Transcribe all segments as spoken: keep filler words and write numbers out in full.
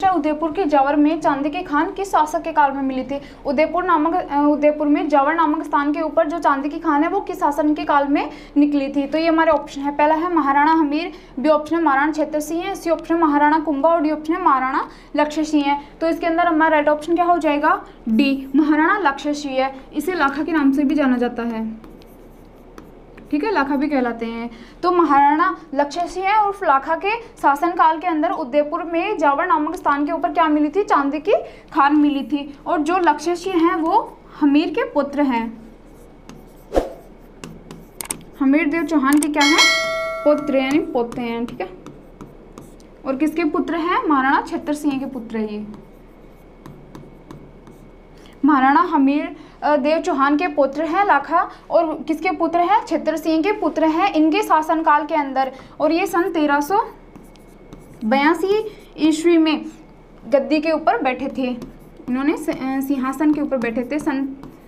Next है उदयपुर के जावर में चांदी की खान किस शासक के काल में मिली थी। उदयपुर नामक उदयपुर में जावर नामक स्थान के ऊपर जो चांदी की खान है वो किस शासन के काल में निकली थी। तो ये हमारे ऑप्शन है, पहला है महाराणा हमीर, बी ऑप्शन है महाराणा छत्र सिंह है, सी ऑप्शन है महाराणा कुंभा और डी ऑप्शन है महाराणा लक्ष्य सिंह है। तो इसके अंदर हमारा राइट ऑप्शन क्या हो जाएगा, डी महाराणा लक्ष्य सिंह है। इसे लाखा के नाम से भी जाना जाता है, ठीक है, लाखा भी कहलाते हैं। तो महाराणा लक्ष्य सिंह है और लाखा के शासनकाल के अंदर उदयपुर में जावर नामक स्थान के ऊपर क्या मिली थी, चांदी की खान मिली थी। और जो लक्ष्य सिंह हैं वो हमीर के पुत्र हैं, हमीर देव चौहान के क्या हैं, पुत्र यानी पोते हैं, ठीक है। और किसके पुत्र हैं, महाराणा छत्र सिंह के पुत्र है ये। महाराणा हमीर देव चौहान के पुत्र हैं लाखा, और किसके पुत्र हैं, छत्र सिंह के पुत्र हैं इनके शासनकाल के अंदर। और ये सन तेरह सौ बयासी ईस्वी में गद्दी के ऊपर बैठे थे, इन्होंने सिंहासन के ऊपर बैठे थे सन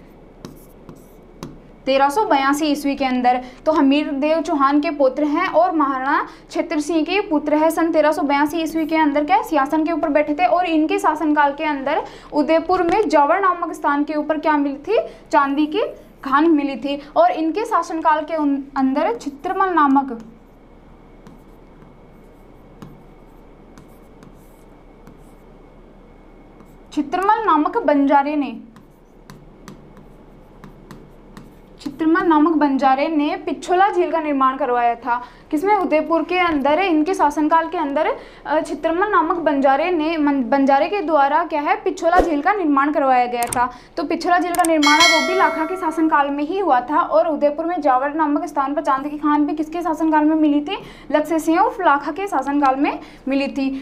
तेरह सौ बयासी ईस्वी के अंदर। तो हमीर देव चौहान के पुत्र हैं और महाराणा छत्र सिंह के पुत्र है। सन तेरह सौ बयासी ईस्वी के अंदर क्या सिंहासन के ऊपर बैठे थे और इनके शासनकाल के अंदर उदयपुर में जावर नामक स्थान के ऊपर क्या मिली थी, चांदी की खान मिली थी। और इनके शासनकाल के अंदर चित्रमल नामक चित्रमल नामक बंजारे ने चित्रमल नामक बंजारे ने पिछोला झील का निर्माण करवाया था। किसमें, उदयपुर के अंदर इनके शासनकाल के अंदर चित्रमल नामक बंजारे ने बंजारे के द्वारा क्या है, पिछोला झील का निर्माण करवाया गया था। तो पिछोला झील का निर्माण है वो भी लाखा के शासनकाल में ही हुआ था। और उदयपुर में जावर नामक स्थान पर चांदी की खान भी किसके शासनकाल में मिली थी, लक्ष्य सिंह और लाखा के शासनकाल में मिली थी।